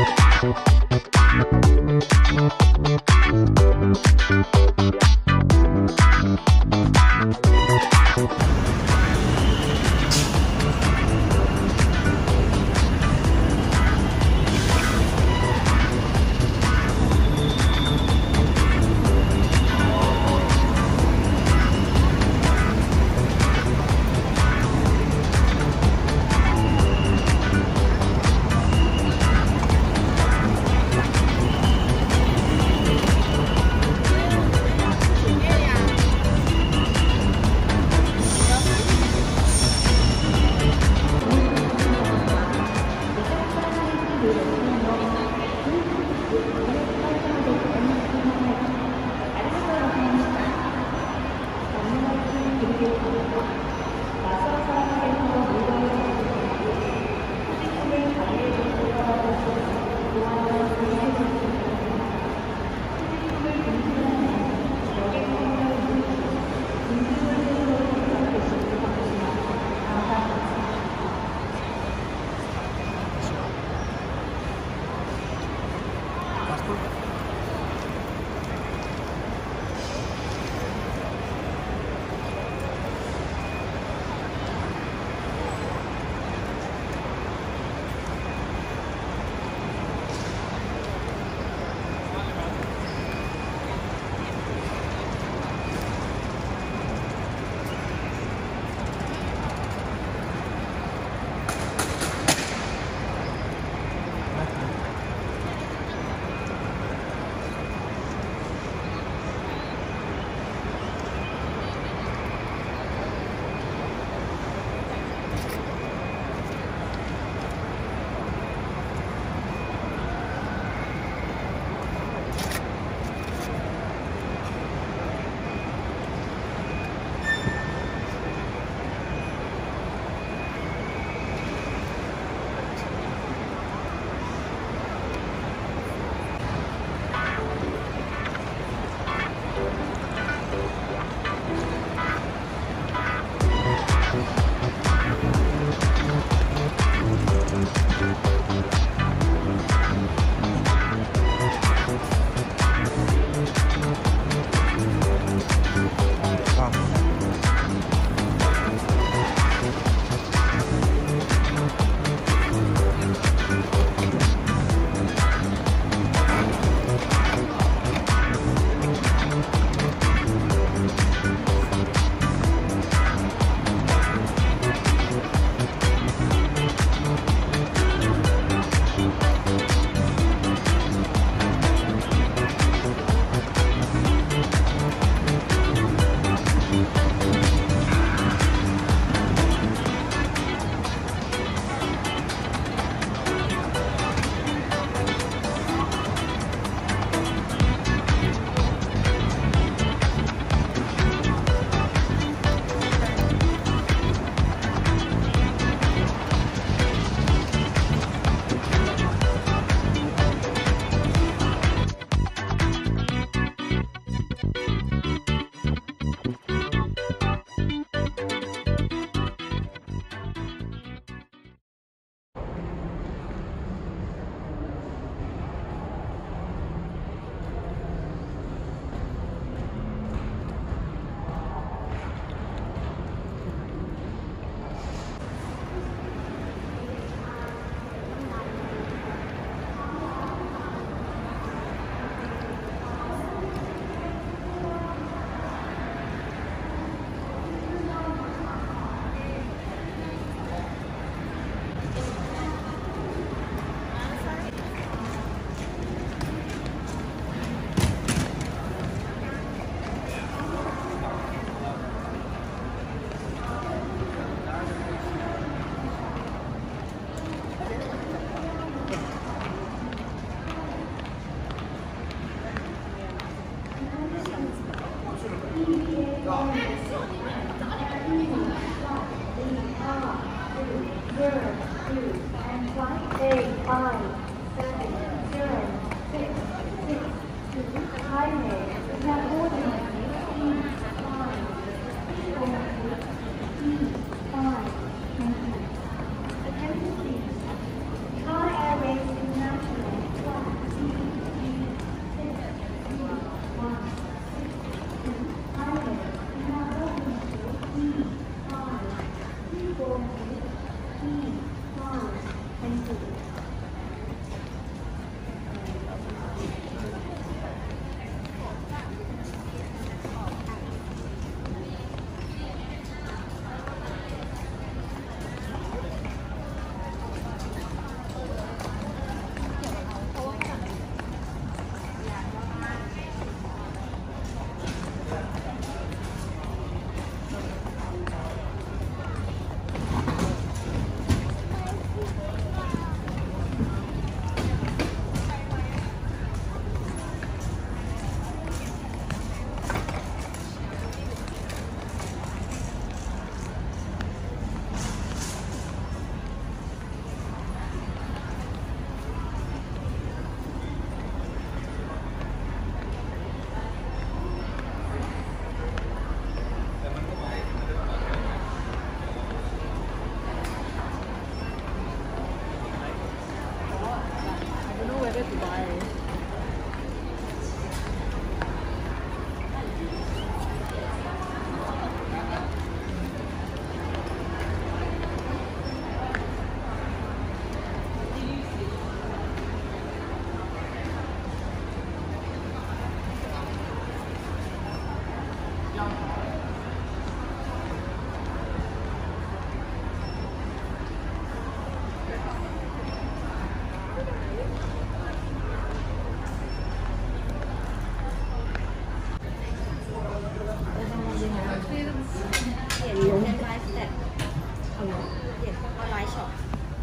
Thai Airways International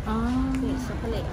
อ๋อช็อกโกแลต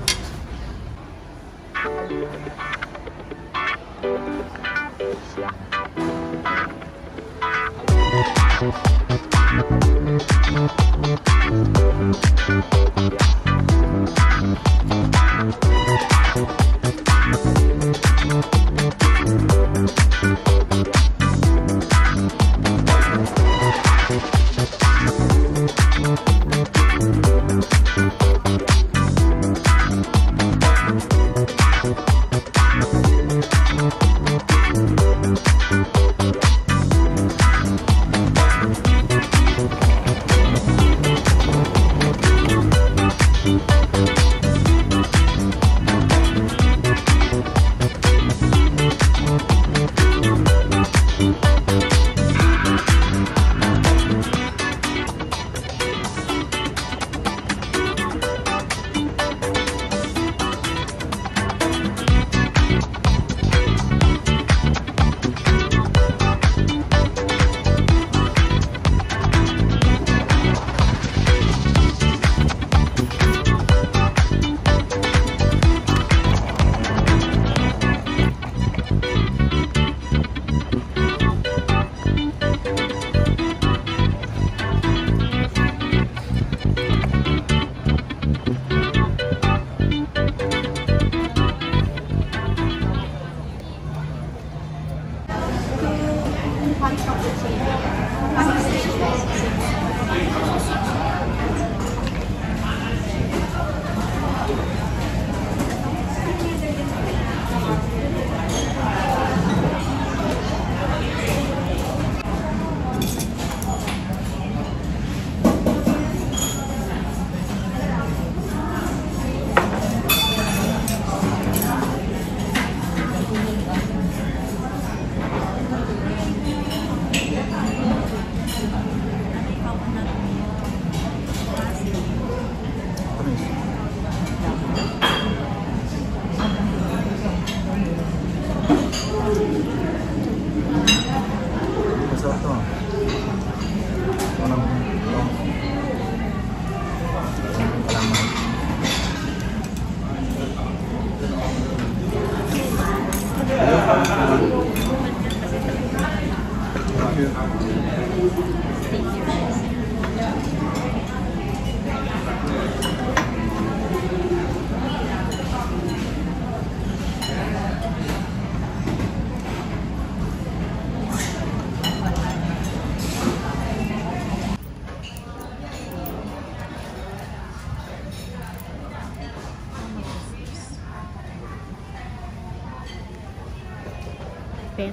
เป็น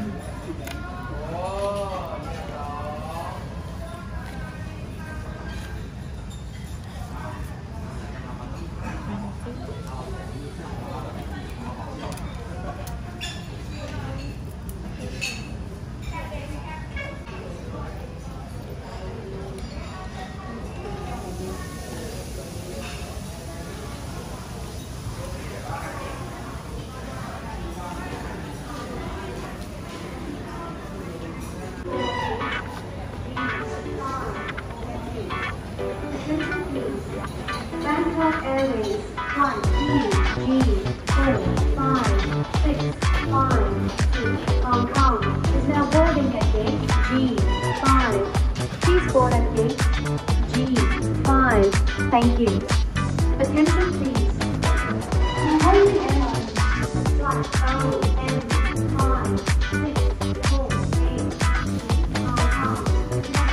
Bangkok Airways Flight EG45656 to Hong Kong is now boarding at gate G5. Please board at gate G5. Thank you. Attention please. Behind the airline, flight OM5648 to Hong Kong is now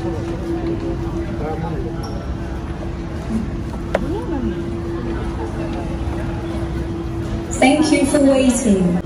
Thank you for waiting.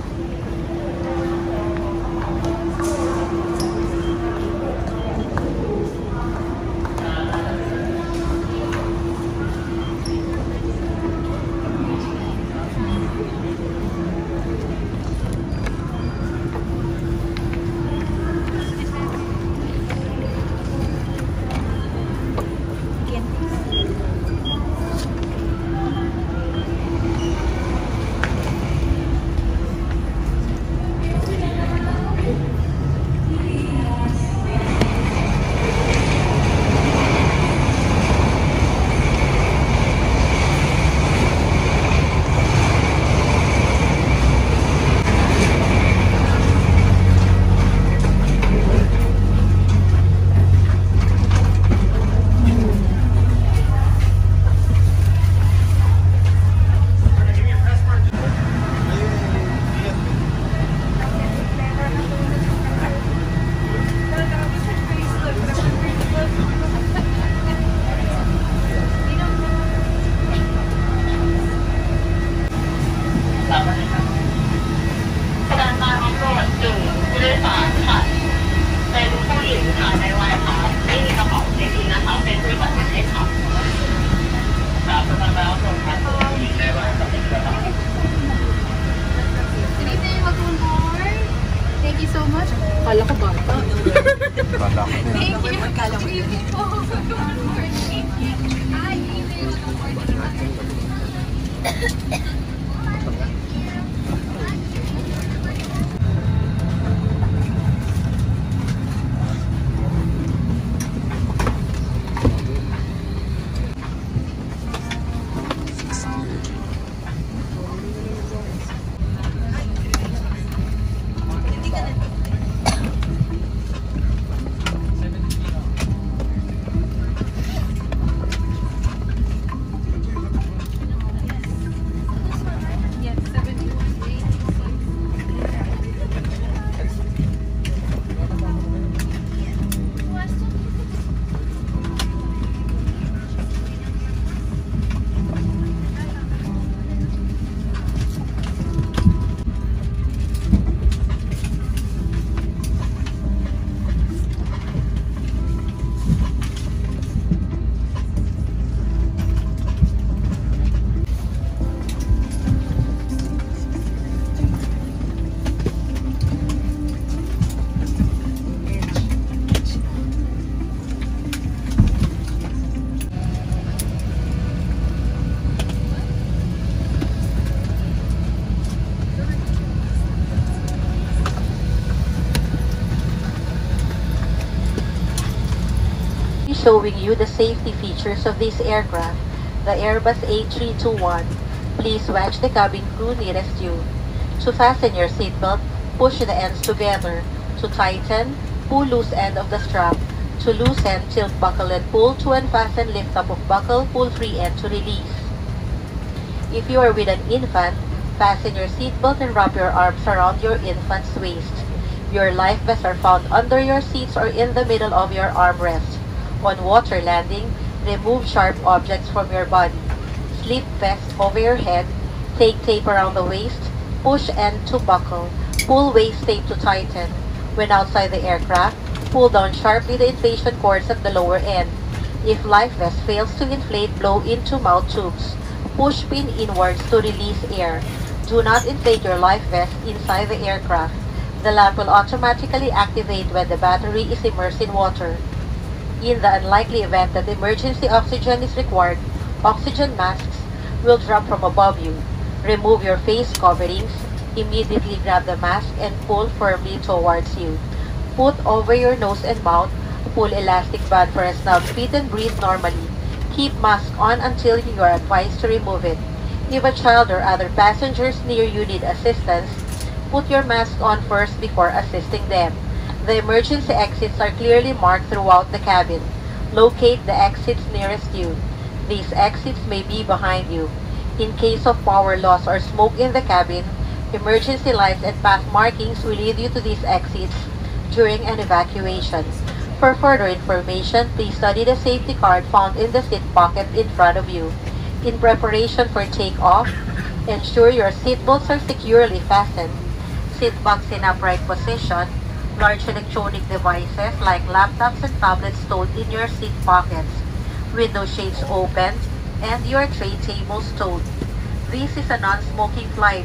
Thank you so much. Kala ko bata. Thank you. Showing you the safety features of this aircraft, the Airbus A321. Please watch the cabin crew nearest you. To fasten your seatbelt, push the ends together. To tighten, pull loose end of the strap. To loosen, tilt buckle and pull. To unfasten, lift up of buckle, pull free end to release. If you are with an infant, fasten your seatbelt and wrap your arms around your infant's waist. Your life vests are found under your seats or in the middle of your armrest. On water landing, remove sharp objects from your body. Slip vest over your head. Take tape around the waist. Push end to buckle. Pull waist tape to tighten. When outside the aircraft, pull down sharply the inflation cords at the lower end. If life vest fails to inflate, blow into mouth tubes. Push pin inwards to release air. Do not inflate your life vest inside the aircraft. The lamp will automatically activate when the battery is immersed in water. In the unlikely event that emergency oxygen is required, oxygen masks will drop from above you. Remove your face coverings. Immediately grab the mask and pull firmly towards you. Put over your nose and mouth. Pull elastic band for a snug fit and breathe normally. Keep mask on until you are advised to remove it. If a child or other passengers near you need assistance, put your mask on first before assisting them. The emergency exits are clearly marked throughout the cabin. Locate the exits nearest you. These exits may be behind you. In case of power loss or smoke in the cabin, emergency lights and path markings will lead you to these exits during an evacuation. For further information, please study the safety card found in the seat pocket in front of you. In preparation for takeoff, ensure your seatbelts are securely fastened. Seat backs in upright position. Large electronic devices like laptops and tablets stowed in your seat pockets. Window shades open and your tray table stowed. This is a non-smoking flight.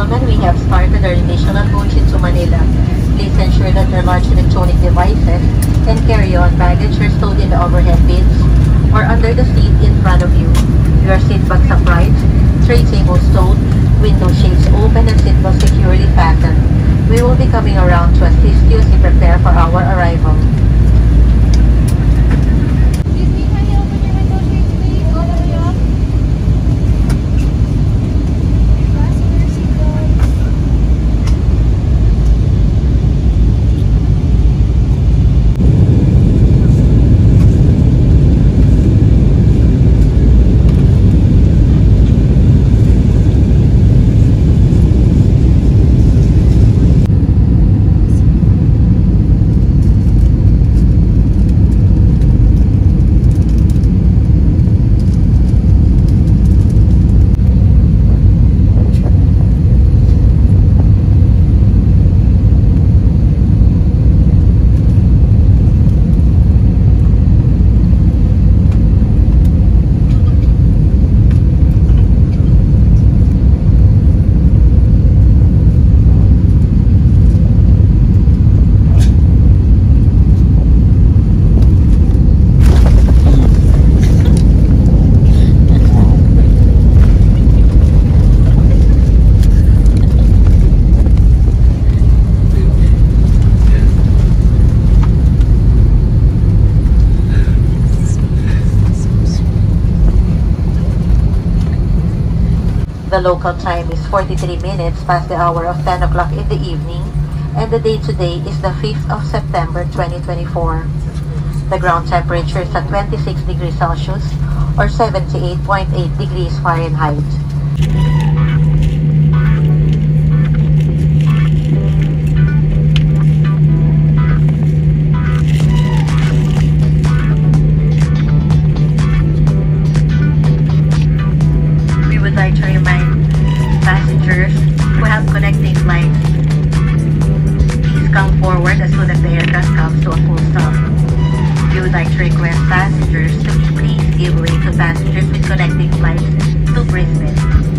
gentlemen, we have started our initial approach into Manila. Please ensure that your large electronic devices and carry-on baggage are stowed in the overhead bins or under the seat in front of you. Your seat backs upright, tray tables stowed, window shades open and seatbelt securely fastened. We will be coming around to assist you as you prepare for our arrival. Excuse me, can you open your window shades, please? All the way up. Fasten your seatbelts. The local time is 43 minutes past the hour of 10 o'clock in the evening, and the date today is the 5th of September 2024. The ground temperature is at 26 degrees Celsius or 78.8 degrees Fahrenheit. We would like to remind passengers who have connecting flights, please come forward as soon as the aircraft comes to a full stop. We would like to request passengers to please give way to passengers with connecting flights to Brisbane.